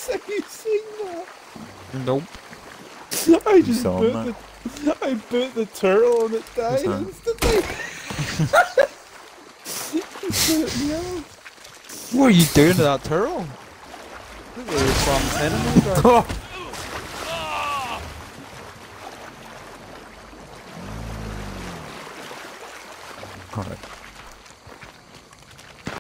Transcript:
Have you seen that? Nope. I You just saw put that. I put the turtle and it What's died that? instantly. Put it in the oven. What are you doing to that turtle? Look at the bomb's head on the guard. Oh, alright.